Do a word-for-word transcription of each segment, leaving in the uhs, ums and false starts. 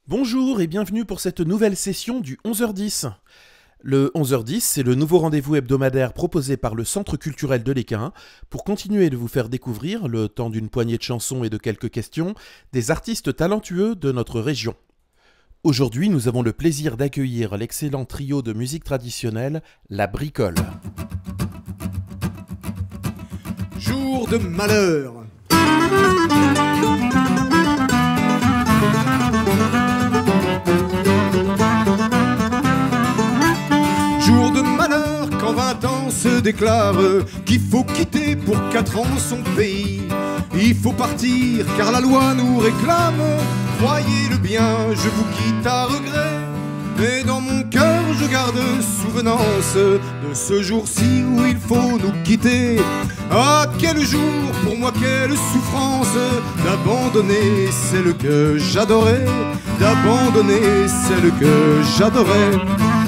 Bonjour et bienvenue pour cette nouvelle session du onze heures dix. Le onze heures dix, c'est le nouveau rendez-vous hebdomadaire proposé par le Centre culturel de l'Équin pour continuer de vous faire découvrir, le temps d'une poignée de chansons et de quelques questions, des artistes talentueux de notre région. Aujourd'hui, nous avons le plaisir d'accueillir l'excellent trio de musique traditionnelle, La Bricole. Jour de malheur. Jour de malheur quand vingt ans se déclare qu'il faut quitter pour quatre ans son pays. Il faut partir car la loi nous réclame. Croyez-le bien, je vous quitte à regret. Mais dans mon cœur je garde souvenance de ce jour-ci où il faut nous quitter. Ah quel jour, pour moi quelle souffrance d'abandonner celle que j'adorais, d'abandonner celle que j'adorais.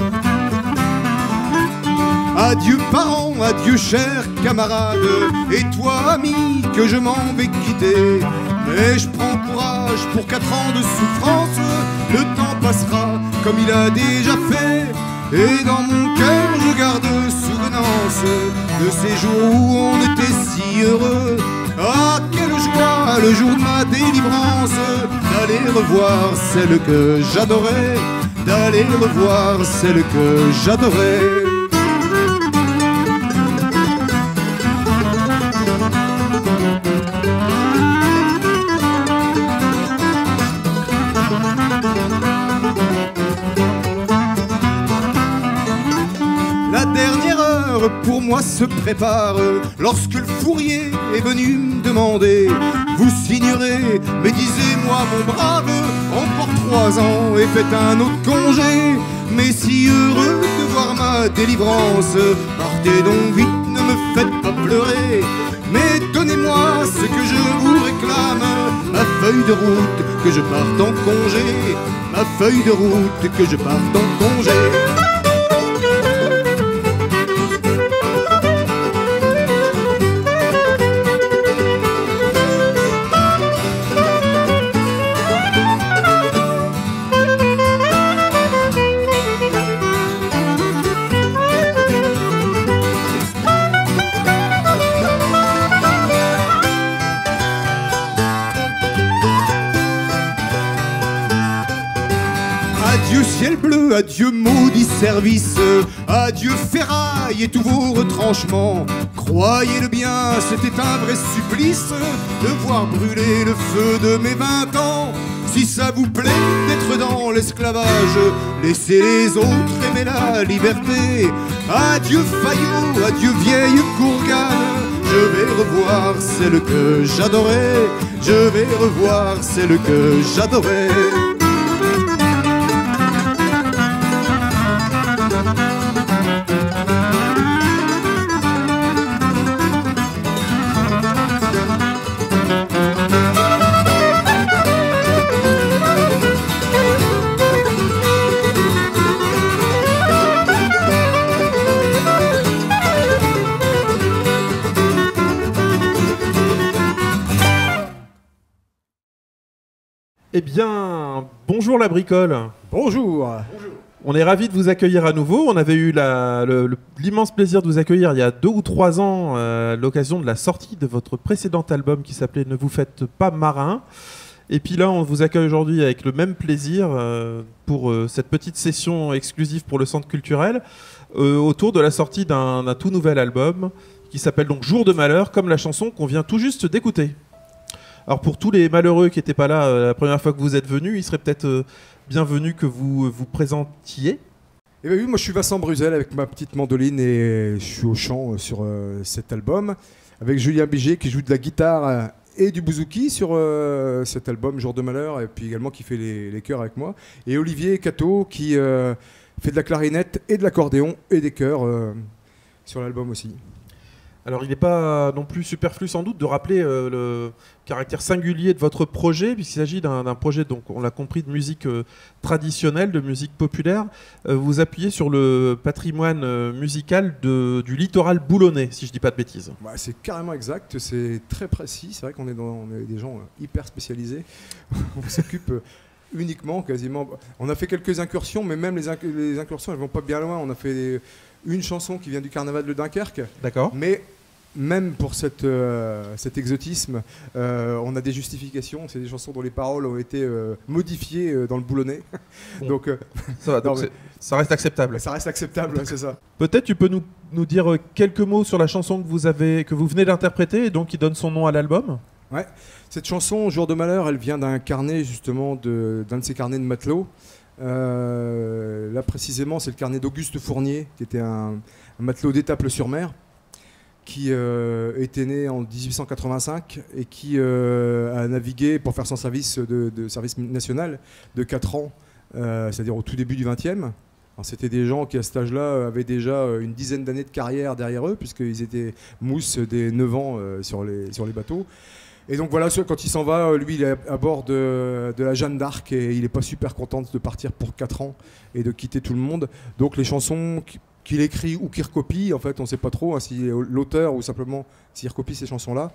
Adieu parents, adieu chers camarades, et toi ami que je m'en vais quitter. Mais je prends courage pour quatre ans de souffrance, le temps passera comme il a déjà fait. Et dans mon cœur je garde souvenance de ces jours où on était si heureux. Ah quelle joie le jour de ma délivrance, d'aller revoir celle que j'adorais, d'aller revoir celle que j'adorais. Pour moi se prépare lorsque le fourrier est venu me demander: vous signerez, mais disez-moi mon brave, encore trois ans et faites un autre congé. Mais si heureux de voir ma délivrance, partez donc vite, ne me faites pas pleurer. Mais donnez-moi ce que je vous réclame, ma feuille de route que je parte en congé, ma feuille de route que je parte en congé. Adieu ciel bleu, adieu maudit service, adieu ferraille et tous vos retranchements. Croyez-le bien, c'était un vrai supplice de voir brûler le feu de mes vingt ans. Si ça vous plaît d'être dans l'esclavage, laissez les autres aimer la liberté. Adieu Fayot, adieu vieille Courgane, je vais revoir celle que j'adorais, je vais revoir celle que j'adorais. Eh bien, bonjour La Bricole. Bonjour. On est ravis de vous accueillir à nouveau. On avait eu la- le- le- l'immense plaisir de vous accueillir il y a deux ou trois ans euh, à l'occasion de la sortie de votre précédent album qui s'appelait Ne vous faites pas marin. Et puis là, on vous accueille aujourd'hui avec le même plaisir euh, pour euh, cette petite session exclusive pour le Centre culturel euh, autour de la sortie d'un d'un tout nouvel album qui s'appelle donc Jour de malheur, comme la chanson qu'on vient tout juste d'écouter. Alors pour tous les malheureux qui n'étaient pas là euh, la première fois que vous êtes venus, il serait peut-être euh, bienvenu que vous vous présentiez. Eh bien oui, moi je suis Vincent Bruzel avec ma petite mandoline et je suis au chant euh, sur euh, cet album avec Julien Biget qui joue de la guitare euh, et du bouzouki sur euh, cet album Jour de malheur, et puis également qui fait les, les chœurs avec moi, et Olivier Cato qui euh, fait de la clarinette et de l'accordéon et des chœurs euh, sur l'album aussi. Alors il n'est pas non plus superflu sans doute de rappeler euh, le caractère singulier de votre projet, puisqu'il s'agit d'un d'un projet, donc on l'a compris, de musique euh, traditionnelle, de musique populaire. Euh, vous appuyez sur le patrimoine euh, musical de, du littoral boulonnais, si je ne dis pas de bêtises. Bah, c'est carrément exact, c'est très précis, c'est vrai qu'on est, dans, on est des gens euh, hyper spécialisés. On s'occupe... Euh, uniquement, quasiment. On a fait quelques incursions, mais même les, inc les incursions, elles vont pas bien loin. On a fait une chanson qui vient du carnaval de Dunkerque. D'accord. Mais même pour cette, euh, cet exotisme, euh, on a des justifications. C'est des chansons dont les paroles ont été euh, modifiées euh, dans le boulonnais. Bon. donc, euh, ça va, donc non, ça reste acceptable. Ça reste acceptable, c'est ça. Peut-être tu peux nous, nous dire quelques mots sur la chanson que vous, avez, que vous venez d'interpréter et donc qui donne son nom à l'album. Ouais. Cette chanson, Jour de malheur, elle vient d'un carnet, justement, d'un de, de ces carnets de matelots. Euh, là, précisément, c'est le carnet d'Auguste Fournier, qui était un, un matelot d'Étaples-sur-Mer, qui euh, était né en dix-huit cent quatre-vingt-cinq et qui euh, a navigué pour faire son service de, de service national de quatre ans, euh, c'est-à-dire au tout début du vingtième. C'était des gens qui, à cet âge-là, avaient déjà une dizaine d'années de carrière derrière eux, puisqu'ils étaient mousses des neuf ans euh, sur, les, sur les bateaux. Et donc voilà, quand il s'en va, lui, il est à bord de, de la Jeanne d'Arc et il n'est pas super content de partir pour quatre ans et de quitter tout le monde. Donc les chansons qu'il écrit ou qu'il recopie, en fait, on ne sait pas trop hein, si l'auteur ou simplement s'il recopie ces chansons-là.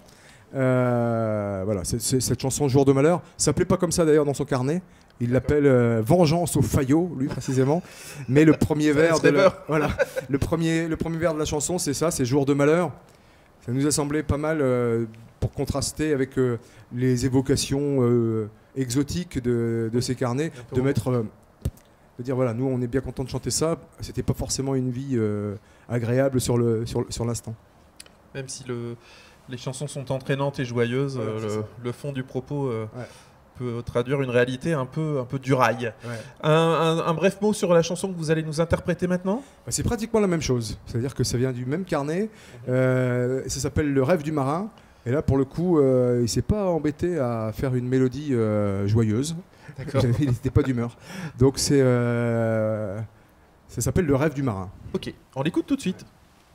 Euh, voilà, c'est, c'est, cette chanson Jour de malheur, ça s'appelait pas comme ça d'ailleurs dans son carnet. Il l'appelle euh, Vengeance au faillot, lui précisément. Mais le premier vers de la, voilà, le premier, le premier vers de la chanson, c'est ça, c'est Jour de malheur. Ça nous a semblé pas mal euh, pour contraster avec euh, les évocations euh, exotiques de, de ces carnets, de mettre, euh, de dire voilà, nous on est bien content de chanter ça. C'était pas forcément une vie euh, agréable sur le sur, sur l'instant. Même si le, les chansons sont entraînantes et joyeuses, ouais, euh, le, le fond du propos. Euh, ouais. Peut traduire une réalité un peu, un peu du rail. Ouais. Un, un, un bref mot sur la chanson que vous allez nous interpréter maintenant ? Bah, c'est pratiquement la même chose. C'est-à-dire que ça vient du même carnet. Euh, ça s'appelle Le rêve du marin. Et là, pour le coup, euh, il ne s'est pas embêté à faire une mélodie euh, joyeuse. Il n'était pas d'humeur. Donc c'est, euh, ça s'appelle Le rêve du marin. Ok, on l'écoute tout de suite.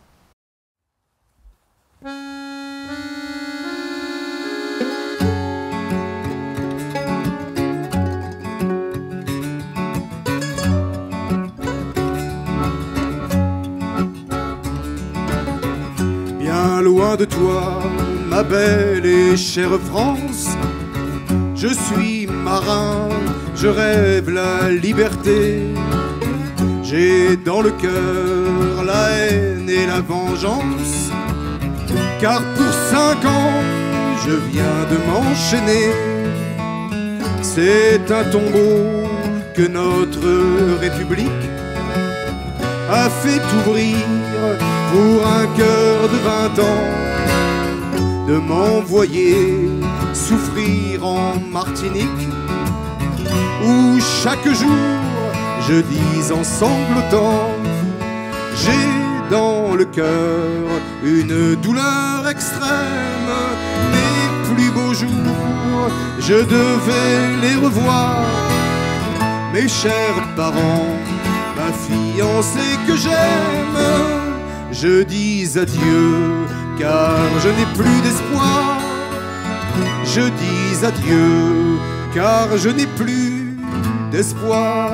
Loin de toi, ma belle et chère France, je suis marin, je rêve la liberté. J'ai dans le cœur la haine et la vengeance, car pour cinq ans, je viens de m'enchaîner. C'est un tombeau que notre République a fait ouvrir pour un cœur de vingt ans, de m'envoyer souffrir en Martinique, où chaque jour je dis en sanglotant, j'ai dans le cœur une douleur extrême. Mes plus beaux jours, je devais les revoir, mes chers parents, ma fiancée que j'aime. Je dis adieu, car je n'ai plus d'espoir. Je dis adieu, car je n'ai plus d'espoir.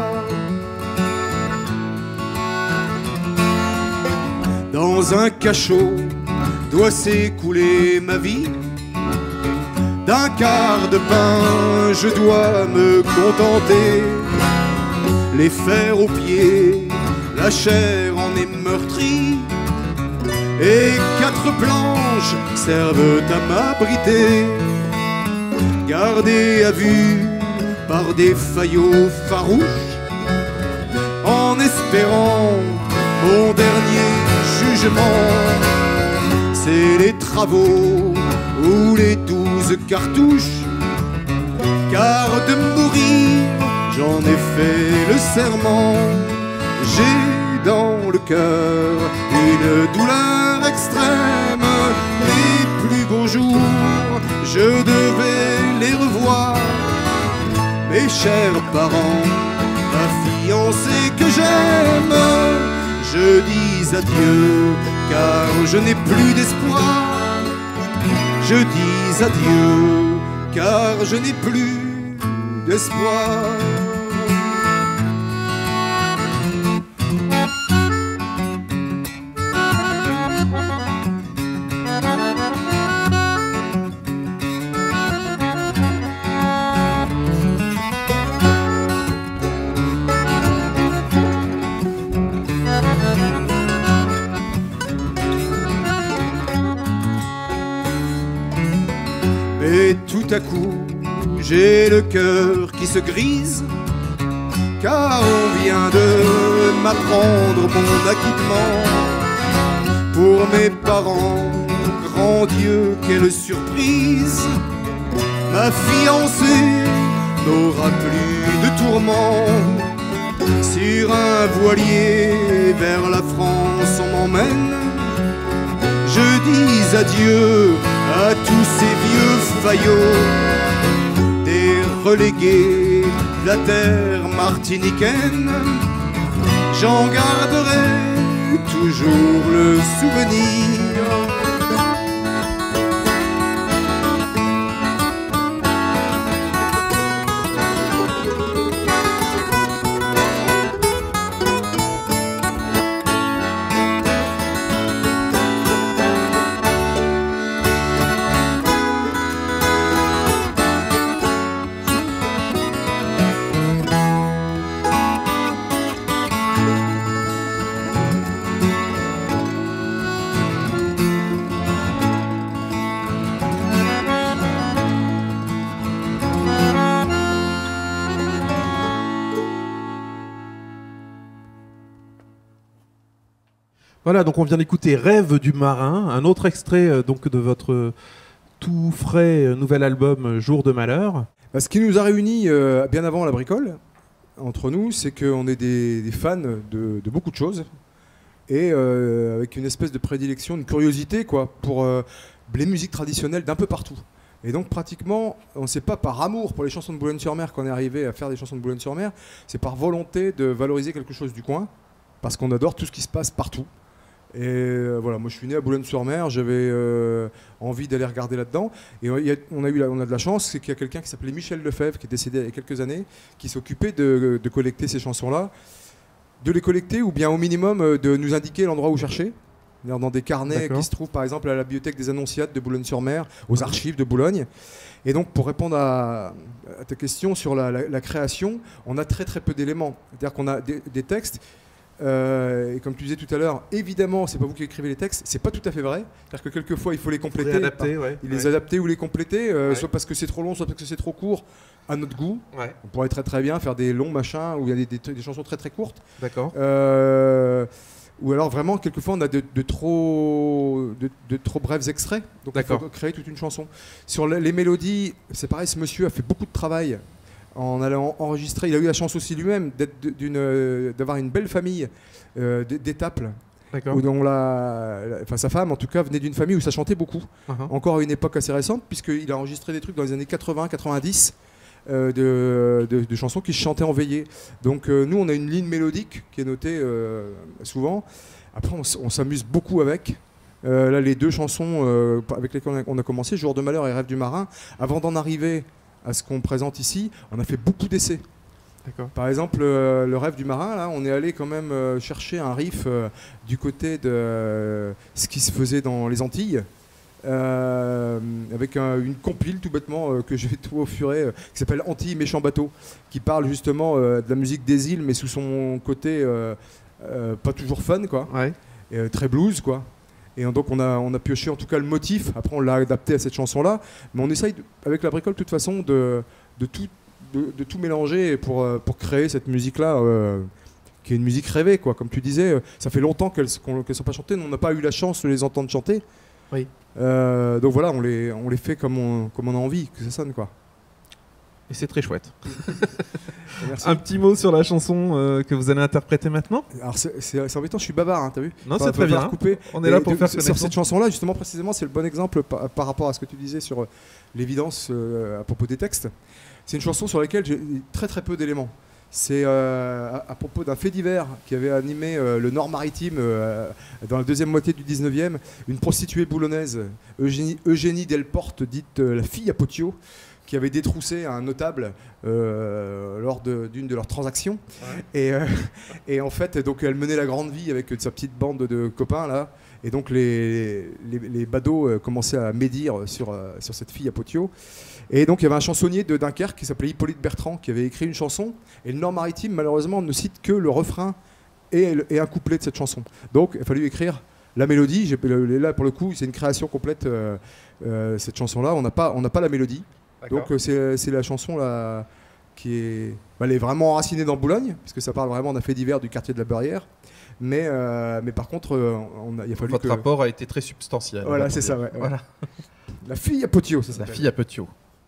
Dans un cachot doit s'écouler ma vie. D'un quart de pain, je dois me contenter. Les fers aux pieds, la chair en est meurtrie, et quatre planches servent à m'abriter, gardé à vue par des faillots farouches, en espérant mon dernier jugement. C'est les travaux ou les douze cartouches, car de mourir j'en ai fait le serment. J'ai dans le cœur une douleur extrême. Les plus beaux jours, je devais les revoir. Mes chers parents, ma fiancée que j'aime, je dis adieu, car je n'ai plus d'espoir. Je dis adieu, car je n'ai plus d'espoir. J'ai le cœur qui se grise, car on vient de m'apprendre mon acquittement. Pour mes parents, grand Dieu, quelle surprise! Ma fiancée n'aura plus de tourments. Sur un voilier vers la France on m'emmène. Je dis adieu à tous ces vieux faillots, des relégués de la terre martiniquaine. J'en garderai toujours le souvenir. Voilà, donc on vient d'écouter Rêve du marin, un autre extrait euh, donc de votre tout frais euh, nouvel album Jour de malheur. Ce qui nous a réunis euh, bien avant la bricole, entre nous, c'est qu'on est des, des fans de, de beaucoup de choses et euh, avec une espèce de prédilection, une curiosité quoi, pour euh, les musiques traditionnelles d'un peu partout. Et donc pratiquement, on ne sait pas par amour pour les chansons de Boulogne-sur-Mer qu'on est arrivé à faire des chansons de Boulogne-sur-Mer, c'est par volonté de valoriser quelque chose du coin, parce qu'on adore tout ce qui se passe partout. Et euh, voilà, moi je suis né à Boulogne-sur-Mer, j'avais euh, envie d'aller regarder là-dedans. Et on a, on a, eu la, on a de la chance, c'est qu'il y a quelqu'un qui s'appelait Michel Lefebvre, qui est décédé il y a quelques années, qui s'occupait de, de collecter ces chansons-là, de les collecter ou bien au minimum de nous indiquer l'endroit où chercher. Dans des carnets qui se trouvent par exemple à la bibliothèque des Annonciates de Boulogne-sur-Mer, aux archives de Boulogne. Et donc pour répondre à, à ta question sur la, la, la création, on a très très peu d'éléments. C'est-à-dire qu'on a des, des textes. Euh, et comme tu disais tout à l'heure, évidemment, c'est pas vous qui écrivez les textes, c'est pas tout à fait vrai. C'est-à-dire que quelquefois, il faut les compléter, les adapter, ouais, les ouais. adapter ou les compléter, euh, ouais. soit parce que c'est trop long, soit parce que c'est trop court, à notre goût. Ouais. On pourrait très très bien faire des longs machins où il y a des, des, des chansons très très courtes. D'accord. Euh, ou alors vraiment, quelquefois, on a de, de, trop, de, de trop brefs extraits. Donc il faut créer toute une chanson. Sur les, les mélodies, c'est pareil, ce monsieur a fait beaucoup de travail. En allant enregistrer, il a eu la chance aussi lui-même d'avoir une belle famille euh, d'étaples. Où dont la, la, enfin, sa femme, en tout cas, venait d'une famille où ça chantait beaucoup. Uh-huh. Encore à une époque assez récente, puisqu'il a enregistré des trucs dans les années quatre-vingts quatre-vingt-dix euh, de, de, de chansons qui se chantaient en veillée. Donc euh, nous, on a une ligne mélodique qui est notée euh, souvent. Après, on, on s'amuse beaucoup avec. Euh, là, les deux chansons euh, avec lesquelles on a, on a commencé, Jour de malheur et Rêve du marin, avant d'en arriver à ce qu'on présente ici, on a fait beaucoup d'essais. Par exemple, euh, le Rêve du marin, là, on est allé quand même euh, chercher un riff euh, du côté de euh, ce qui se faisait dans les Antilles, euh, avec un, une compile tout bêtement euh, que je vais tout au furet, euh, qui s'appelle Antilles méchant bateau, qui parle justement euh, de la musique des îles, mais sous son côté euh, euh, pas toujours fun, quoi, ouais. Et, euh, très blues, quoi. Et donc on a, on a pioché en tout cas le motif, après on l'a adapté à cette chanson-là, mais on essaye, de, avec la bricole de toute façon, de, de, tout, de, de tout mélanger pour, pour créer cette musique-là, euh, qui est une musique rêvée, quoi. Comme tu disais, ça fait longtemps qu'elles ne qu'elles sont pas chantées, on n'a pas eu la chance de les entendre chanter. Oui. Euh, donc voilà, on les, on les fait comme on, comme on a envie que ça sonne, quoi. Et c'est très chouette. Un petit mot sur la chanson euh, que vous allez interpréter maintenant. Alors c'est embêtant, je suis bavard, hein, t'as vu? Non, c'est très bien. Couper. On est là pour de, faire de, connaissance. Sur cette chanson-là, justement, précisément, c'est le bon exemple par, par rapport à ce que tu disais sur euh, l'évidence euh, à propos des textes. C'est une chanson sur laquelle j'ai très très peu d'éléments. C'est euh, à, à propos d'un fait divers qui avait animé euh, le Nord maritime euh, dans la deuxième moitié du dix-neuvième. Une prostituée boulonnaise, Eugénie, Eugénie Delporte, dite euh, la fille à Potio, qui avait détroussé un notable euh, lors d'une de, de leurs transactions. Ouais. Et, euh, et en fait, donc, elle menait la grande vie avec sa petite bande de copains, là. Et donc les, les, les badauds euh, commençaient à médire sur, euh, sur cette fille à Potio. Et donc il y avait un chansonnier de Dunkerque qui s'appelait Hippolyte Bertrand qui avait écrit une chanson. Et le Nord maritime, malheureusement, ne cite que le refrain et, et un couplet de cette chanson. Donc il a fallu écrire la mélodie. Là, pour le coup, c'est une création complète, euh, euh, cette chanson-là. On n'a pas, on n'a pas la mélodie. Donc euh, c'est la chanson là, qui est, bah, elle est vraiment enracinée dans Boulogne, parce que ça parle vraiment d'un fait divers du quartier de la Barrière. Mais, euh, mais par contre, on a, il a fallu Votre que... rapport a été très substantiel. Voilà, c'est ça, ouais, ouais. Voilà. La fille à Potio, ça s'appelle. La fille à Potio.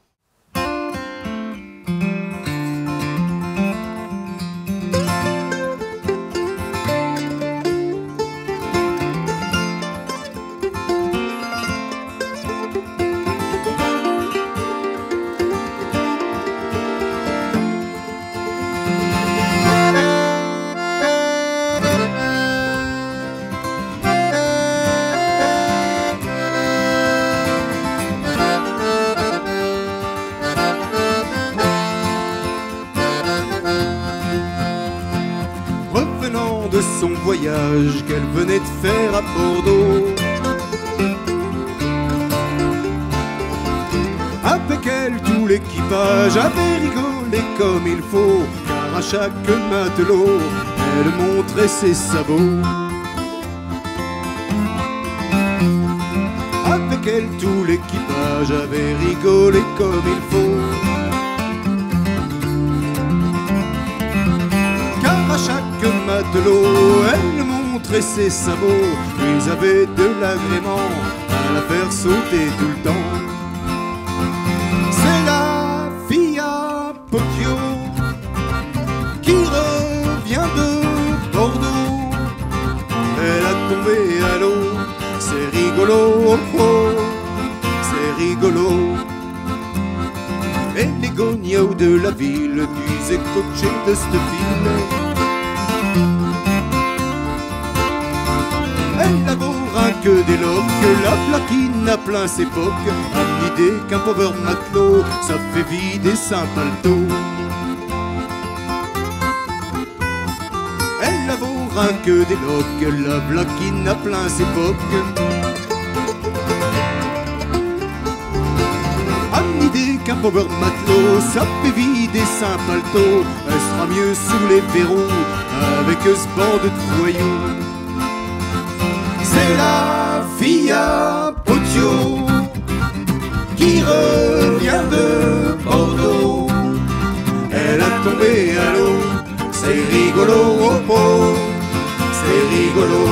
De son voyage qu'elle venait de faire à Bordeaux. Avec elle, tout l'équipage avait rigolé comme il faut, car à chaque matelot, elle montrait ses sabots. Avec elle, tout l'équipage avait rigolé comme il faut. À chaque matelot, elle montrait ses sabots. Ils avaient de l'agrément à la faire sauter tout le temps. C'est la fille à Potio qui revient de Bordeaux. Elle a tombé à l'eau, c'est rigolo, oh, oh, c'est rigolo. Et les gognos de la ville disaient coacher de cette fille. Elle n'avouera que des loques, la plaquine a plein ses pocs. À l'idée qu'un pauvre matelot, ça fait vider sa paletot. Elle n'avouera que des loques, la plaquine a plein ses pocs. À l'idée qu'un pauvre matelot, ça fait vider sa paletot. Elle sera mieux sous les verrous, avec ce bande de voyous. C'est la fille à Potio qui revient de Bordeaux. Elle a tombé à l'eau, c'est rigolo, oh, oh, c'est rigolo.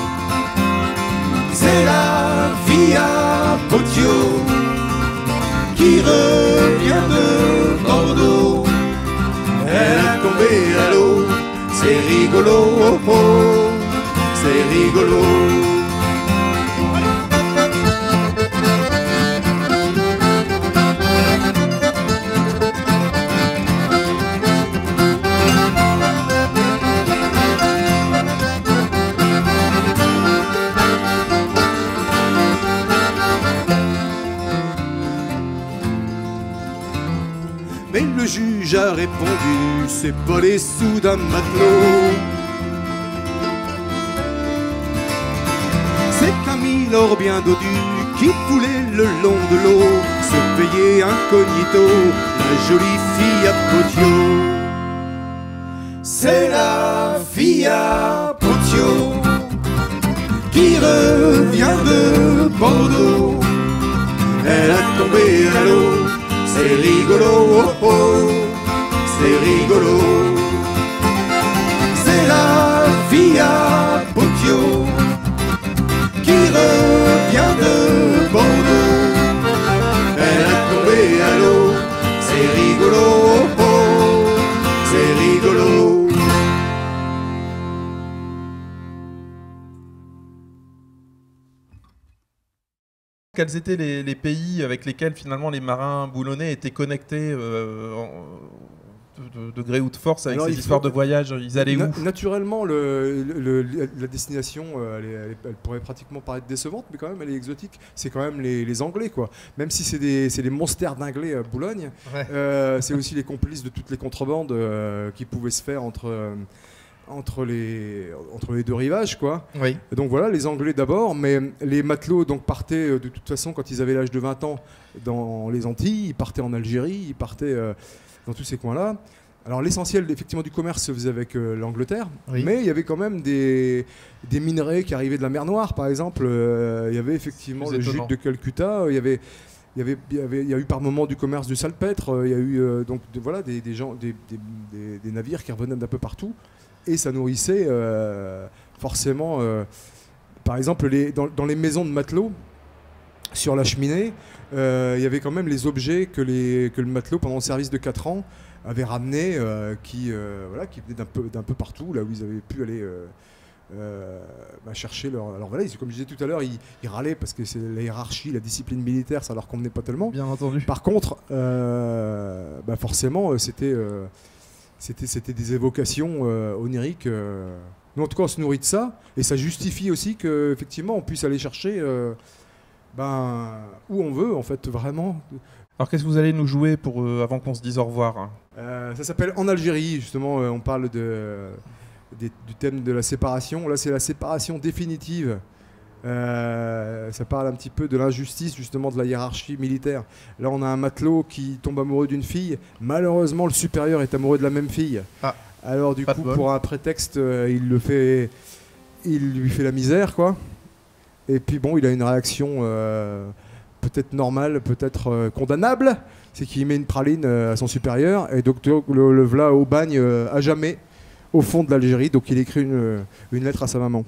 C'est la fille à Potio qui revient de Bordeaux. Elle a tombé à l'eau, c'est rigolo, oh, oh, c'est rigolo. Mais le juge a répondu, c'est pas les sous d'un matelot. C'est qu'un milord bien dodu qui voulait le long de l'eau se payer incognito la jolie fille à Potio. C'est la fille à Potio qui revient de Bordeaux. Elle a tombé à l'eau, c'est rigolo, oh, oh, c'est rigolo. C'est la fille à Potio qui revient de Bordeaux. Elle a tombé à l'eau, c'est rigolo, oh, oh, c'est rigolo. Quels étaient les, les pays avec lesquels finalement les marins boulonnais étaient connectés euh, en, de, de, de gré ou de force avec Alors, ces histoires de voyage? Ils allaient na où? Naturellement, le, le, le, la destination, elle, est, elle, est, elle pourrait pratiquement paraître décevante, mais quand même, elle est exotique. C'est quand même les, les Anglais, quoi. Même si c'est des, des monstères d'anglais à Boulogne, ouais. euh, c'est aussi les complices de toutes les contrebandes euh, qui pouvaient se faire entre... Euh, Entre les, entre les deux rivages, quoi. Oui. Et donc voilà, les Anglais d'abord, mais les matelots donc, partaient de toute façon quand ils avaient l'âge de vingt ans dans les Antilles, ils partaient en Algérie, ils partaient euh, dans tous ces coins-là. Alors l'essentiel effectivement du commerce se faisait avec euh, l'Angleterre, oui. Mais il y avait quand même des, des minerais qui arrivaient de la mer Noire, par exemple. Euh, il y avait effectivement le jute de Calcutta, il y avait... il y avait, il y avait, il y a eu par moments du commerce du salpêtre. Il y a eu euh, donc de, voilà des, des gens, des, des, des, des navires qui revenaient d'un peu partout, et ça nourrissait euh, forcément. Euh, par exemple, les, dans, dans les maisons de matelots, sur la cheminée, euh, il y avait quand même les objets que, les, que le matelot pendant le service de quatre ans avait ramenés, euh, qui, euh, voilà, qui venaient d'un peu, d'un peu partout, là où ils avaient pu aller. Euh, Euh, bah, chercher leur... Alors voilà, ils, comme je disais tout à l'heure, ils, ils râlaient parce que c'est la hiérarchie, la discipline militaire, ça leur convenait pas tellement. Bien entendu. Par contre, euh, bah forcément, c'était, euh, c'était, c'était des évocations euh, oniriques. Euh. Nous, en tout cas, on se nourrit de ça, et ça justifie aussi qu'effectivement, on puisse aller chercher euh, ben, où on veut, en fait, vraiment. Alors, qu'est-ce que vous allez nous jouer pour, euh, avant qu'on se dise au revoir? euh, Ça s'appelle En Algérie, justement, euh, on parle de... Des, du thème de la séparation. Là, c'est la séparation définitive. Euh, ça parle un petit peu de l'injustice, justement, de la hiérarchie militaire. Là, on a un matelot qui tombe amoureux d'une fille. Malheureusement, le supérieur est amoureux de la même fille. Ah, alors, du coup, pour un prétexte, euh, il le fait, il lui fait la misère, quoi. Et puis, bon, il a une réaction euh, peut-être normale, peut-être euh, condamnable. C'est qu'il met une praline euh, à son supérieur, et donc le, le v'là au bagne euh, à jamais, au fond de l'Algérie. Donc il écrit une, une lettre à sa maman.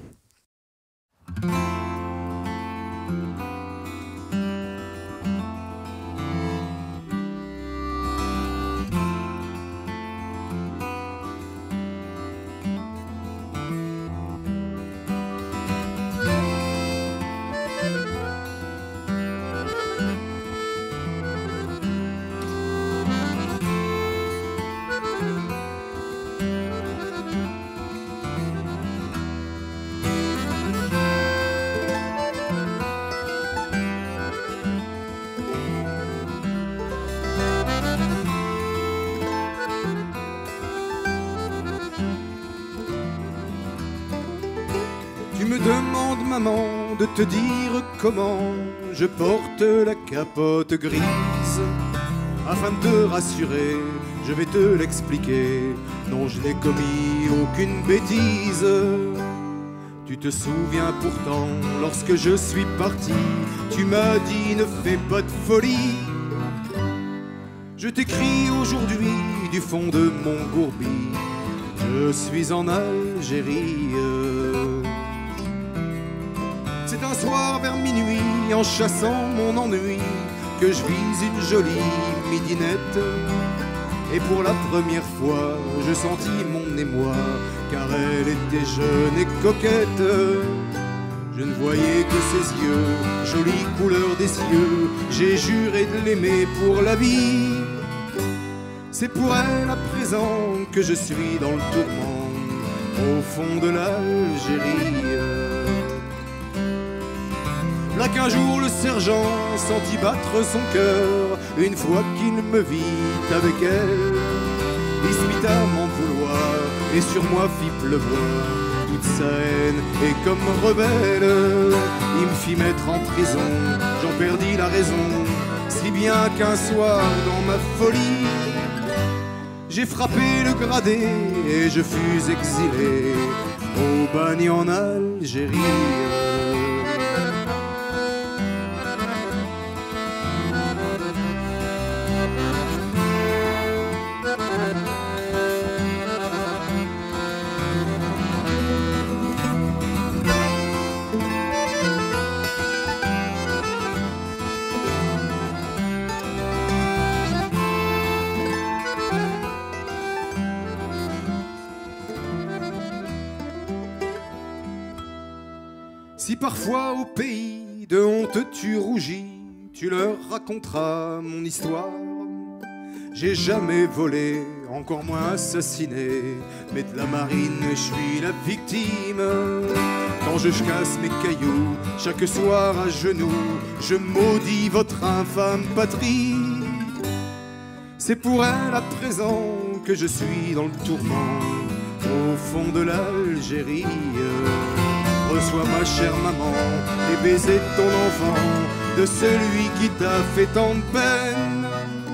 Tu me demandes, maman, de te dire comment je porte la capote grise. Afin de te rassurer, je vais te l'expliquer. Non, je n'ai commis aucune bêtise. Tu te souviens pourtant, lorsque je suis parti, tu m'as dit ne fais pas de folie. Je t'écris aujourd'hui du fond de mon gourbi, je suis en Algérie. C'est un soir vers minuit, en chassant mon ennui, que je vise une jolie midinette. Et pour la première fois, je sentis mon émoi, car elle était jeune et coquette. Je ne voyais que ses yeux, jolie couleur des cieux. J'ai juré de l'aimer pour la vie. C'est pour elle à présent que je suis dans le tourment, au fond de l'Algérie. Là qu'un jour le sergent sentit battre son cœur, une fois qu'il me vit avec elle, il se mit à m'en vouloir et sur moi fit pleuvoir toute sa haine. Et comme rebelle, il me fit mettre en prison, j'en perdis la raison, si bien qu'un soir dans ma folie, j'ai frappé le gradé et je fus exilé au bagne en Algérie. Si parfois au pays de honte tu rougis, tu leur raconteras mon histoire. J'ai jamais volé, encore moins assassiné, mais de la marine je suis la victime. Quand je casse mes cailloux, chaque soir à genoux, je maudis votre infâme patrie. C'est pour elle à présent que je suis dans le tourment, au fond de l'Algérie. Reçois ma chère maman les baisers de ton enfant, de celui qui t'a fait tant de peine.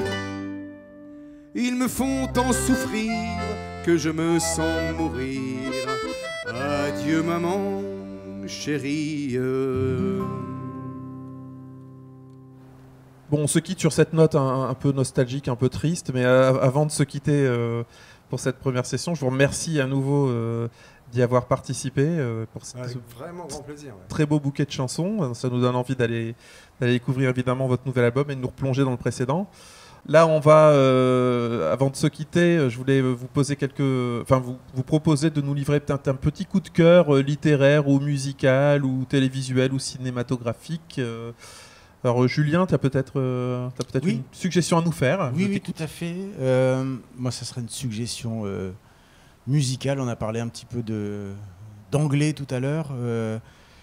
Ils me font tant souffrir que je me sens mourir. Adieu maman chérie. Bon, on se quitte sur cette note un, un peu nostalgique, un peu triste, mais euh, avant de se quitter euh, pour cette première session, je vous remercie à nouveau euh, d'y avoir participé euh, pour cette, Avec vraiment grand plaisir. Ouais. Très beau bouquet de chansons. Ça nous donne envie d'aller d'aller découvrir évidemment votre nouvel album et de nous replonger dans le précédent. Là, on va, euh, avant de se quitter, je voulais vous poser quelques, enfin vous, vous proposer de nous livrer peut-être un petit coup de cœur euh, littéraire ou musical ou télévisuel ou cinématographique. Euh, alors Julien, tu as peut-être euh, t'as peut-être oui. une suggestion à nous faire. Oui, oui, tout à fait. Euh, moi, ça serait une suggestion euh, musicale. On a parlé un petit peu de, d'anglais tout à l'heure. Euh,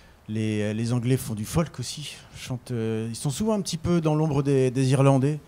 les, les Anglais font du folk aussi. Chantent, euh, ils sont souvent un petit peu dans l'ombre des, des Irlandais.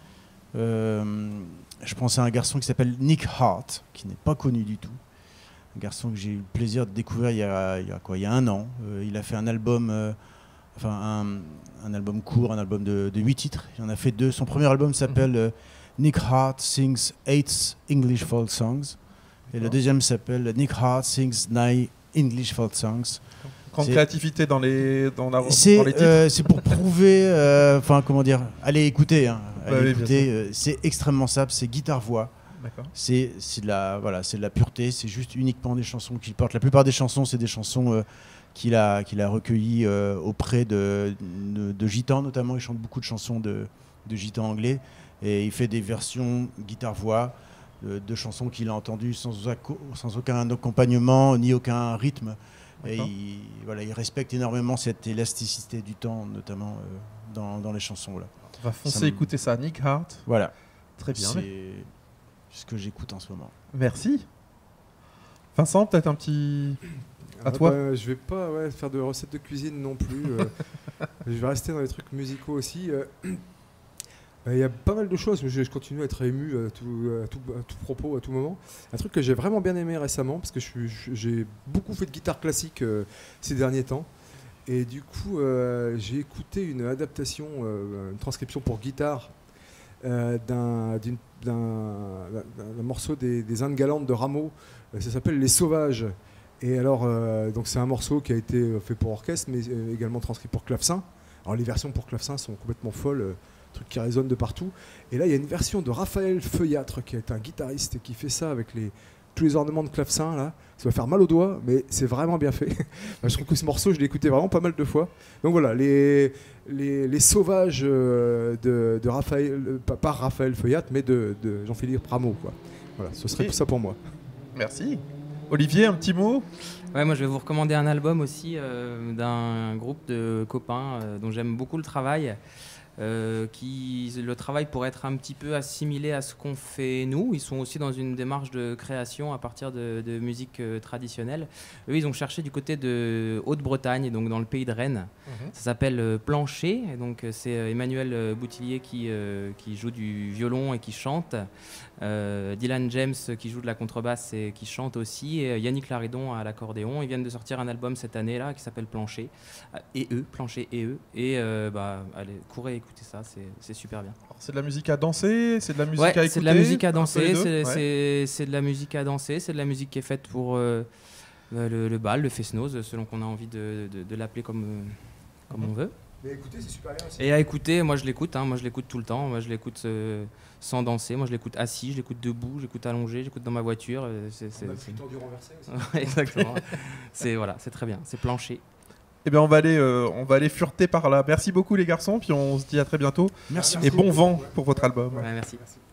Euh, je pense à un garçon qui s'appelle Nick Hart, qui n'est pas connu du tout. Un garçon que j'ai eu le plaisir de découvrir il y a, il y a, quoi, il y a un an. Euh, il a fait un album... Euh, Enfin, un, un album court, un album de, de huit titres. Il en a fait deux. Son premier album s'appelle euh, Nick Hart Sings eight English Folk Songs. Et le deuxième s'appelle Nick Hart Sings nine English Folk Songs. Grande c'est, créativité dans les, dans la, c'est, dans les titres. Euh, c'est pour prouver, enfin, euh, comment dire, allez écouter. Hein, allez bah, écouter. oui, euh, c'est extrêmement simple, c'est guitare-voix. C'est, c'est, de la, voilà, c'est de la pureté, c'est juste uniquement des chansons qu'il porte. La plupart des chansons, c'est des chansons euh, qu'il a, qu'il a recueillies euh, auprès de, de, de gitans, notamment. Il chante beaucoup de chansons de, de gitans anglais. Et il fait des versions guitare-voix de, de chansons qu'il a entendues sans, sans aucun accompagnement, ni aucun rythme. Et il, voilà, il respecte énormément cette élasticité du temps, notamment euh, dans, dans les chansons. Là. On va foncer écouter ça. Nick Hart. Voilà. Très bien. C'est ce que j'écoute en ce moment. Merci. Vincent, peut-être un petit... À ah toi bah, je vais pas ouais, faire de recettes de cuisine non plus. euh, je vais rester dans les trucs musicaux aussi. Il euh, bah, y a pas mal de choses, mais je, je continue à être ému à tout, à, tout, à tout propos, à tout moment. Un truc que j'ai vraiment bien aimé récemment, parce que je, je, j'ai beaucoup fait de guitare classique euh, ces derniers temps. Et du coup, euh, j'ai écouté une adaptation, euh, une transcription pour guitare euh, d'un, d'une, d'un, d'un morceau des, des Indes galantes de Rameau. Euh, ça s'appelle Les Sauvages. Et alors, euh, donc c'est un morceau qui a été fait pour orchestre, mais euh, également transcrit pour clavecin. Alors les versions pour clavecin sont complètement folles, euh, truc qui résonne de partout. Et là, il y a une version de Raphaël Feuillatre, qui est un guitariste qui fait ça avec les, tous les ornements de clavecin là. Ça va faire mal aux doigts, mais c'est vraiment bien fait. Je trouve que ce morceau, je l'ai écouté vraiment pas mal de fois. Donc voilà, les, les, les sauvages euh, de, de Raphaël, euh, pas par Raphaël Feuillatre, mais de, de Jean-Philippe Rameau, quoi. Voilà, ce serait okay. tout ça pour moi. Merci. Olivier, un petit mot ? Ouais, moi je vais vous recommander un album aussi euh, d'un groupe de copains euh, dont j'aime beaucoup le travail. Euh, qui, le travail pourrait être un petit peu assimilé à ce qu'on fait nous. Ils sont aussi dans une démarche de création à partir de, de musique euh, traditionnelle. Eux, ils ont cherché du côté de Haute-Bretagne, donc dans le pays de Rennes. Mm-hmm. Ça s'appelle euh, Plancher. Et donc c'est euh, Emmanuel Boutillier qui, euh, qui joue du violon et qui chante. Euh, Dylan James qui joue de la contrebasse et qui chante aussi. Et Yannick Laridon à l'accordéon. Ils viennent de sortir un album cette année là qui s'appelle Plancher. Et eux, Plancher et eux. Et euh, bah, allez, courez écouter ça, c'est, c'est super bien. Alors, c'est de la musique à danser, c'est de la musique ouais, à écouter. C'est de la musique à danser, c'est, ouais. c'est, c'est de la musique à danser, c'est de la musique qui est faite pour euh, le, le bal, le fest-noz, selon qu'on a envie de, de, de l'appeler comme, euh, comme mm-hmm. on veut. Mais écoutez, c'est super bien aussi. Et à écouter, moi je l'écoute, hein, moi je l'écoute tout le temps, moi je l'écoute euh, sans danser, moi je l'écoute assis, je l'écoute debout, je l'écoute allongé, j'écoute dans ma voiture. Euh, c'est, c'est, on a c'est... le temps du renverser aussi. Exactement. c'est, voilà, c'est très bien, c'est Plancher. Eh bien, on va aller, euh, on va aller fureter par là. Merci beaucoup les garçons, puis on se dit à très bientôt. Merci. Et bon vent pour votre album. Ouais, merci. merci.